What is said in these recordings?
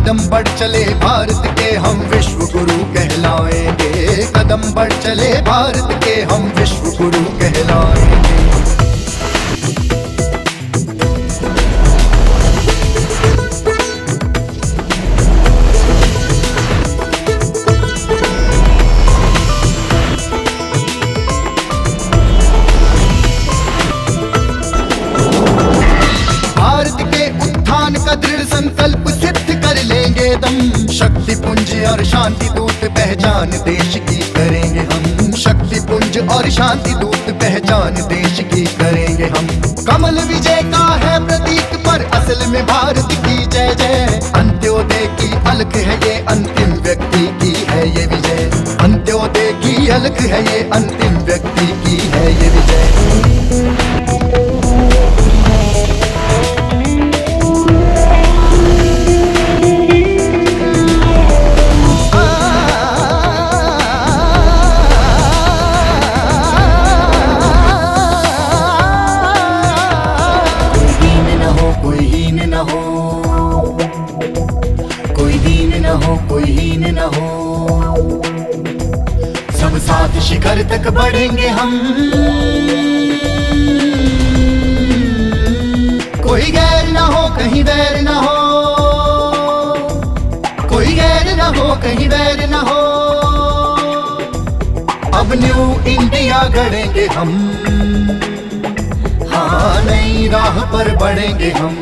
कदम बढ़ चले भारत के हम विश्व गुरु कहलाएंगे। कदम बढ़ चले भारत के हम विश्व गुरु कहलाएंगे। दृढ़ संकल्प सिद्ध कर लेंगे दम, शक्ति पुंज और शांति दूत पहचान देश की करेंगे हम। शक्ति पुंज और शांति दूत पहचान देश की करेंगे हम। कमल विजय का है प्रतीक पर असल में भारत की जय जय। अंत्योदय की अलख है ये अंतिम व्यक्ति की है ये विजय। अंत्योदय की अलख है ये अंतिम व्यक्ति की है ये विजय। कोई हीन न हो, सब साथ शिखर तक बढ़ेंगे हम। कोई गैर न हो कहीं वैर न हो, कोई गैर न हो कहीं वैर न हो। अब न्यू इंडिया गढ़ेंगे हम, हाँ नई राह पर बढ़ेंगे हम।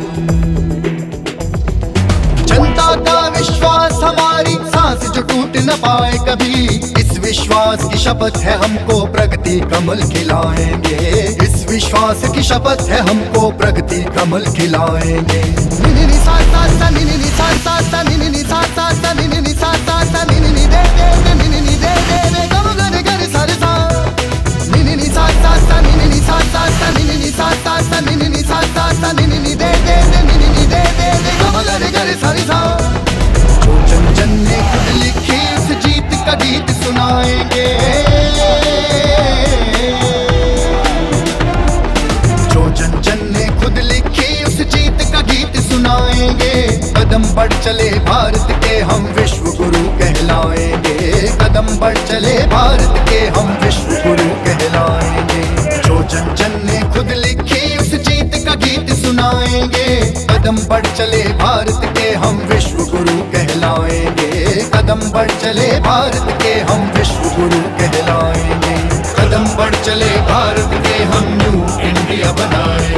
जनता का विश्वास हमारी सांस जो टूट न पाए कभी। इस विश्वास की शपथ है हमको प्रगति कमल खिलाएंगे। इस विश्वास की शपथ है हमको प्रगति कमल खिलाएंगे। जो जन जन ने खुद लिखी उस जीत का गीत सुनाएंगे। जो जन जन ने खुद लिखी उस जीत का गीत सुनाएंगे। कदम बढ़ चले भारत के हम विश्व गुरु कहलाएंगे। कदम बढ़ चले भारत के हम विश्व गुरु कहलाएंगे। जो जन जन ने खुद लिखी उस जीत का गीत सुनाएंगे। कदम बढ़ चले भारत के हम विश्व गुरु कहलाएंगे। कदम बढ़ चले भारत के हम विश्व गुरु कहलाएंगे। कदम बढ़ चले भारत के हम न्यू इंडिया बनाएंगे।